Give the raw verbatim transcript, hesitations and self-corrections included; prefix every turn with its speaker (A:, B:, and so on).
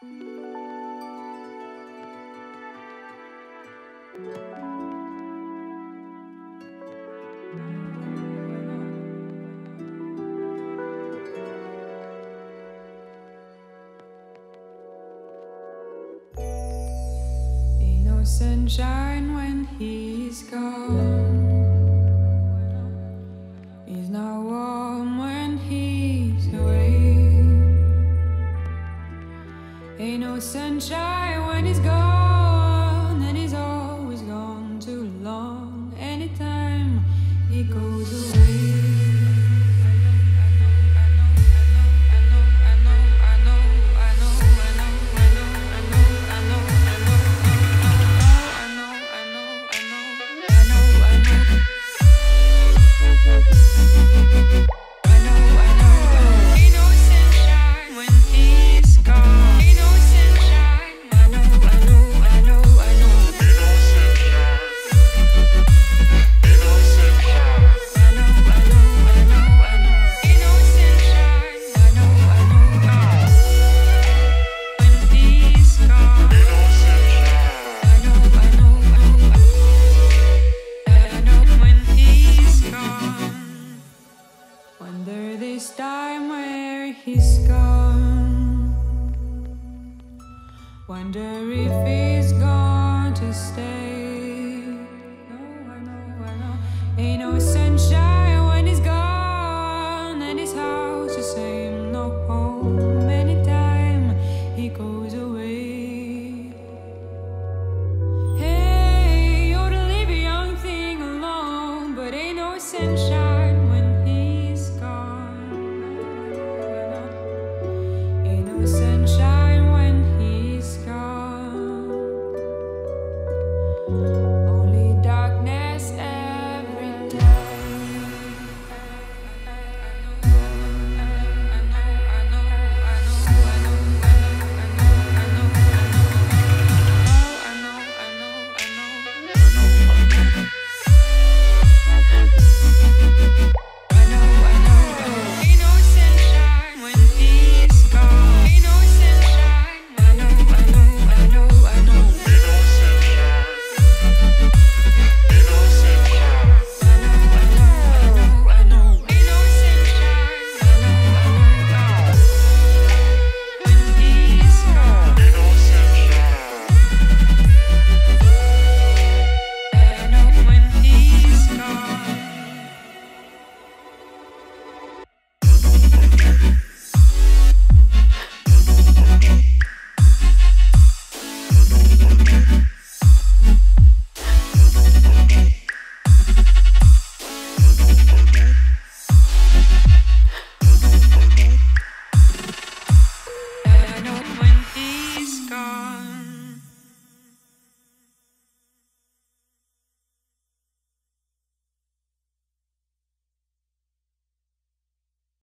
A: Ain't no sunshine when he's gone. He's not warm when he's away. Ain't no sunshine when he's gone, and he's always gone too long. Anytime he goes away. Wonder this time where he's gone. Wonder if he's going to stay. No, I know, I know. Ain't no sunshine when he's gone, and his house the same, no home. Anytime he goes away. Hey, you ought to leave a young thing alone, but ain't no sunshine when he's gone. Ain't no sunshine.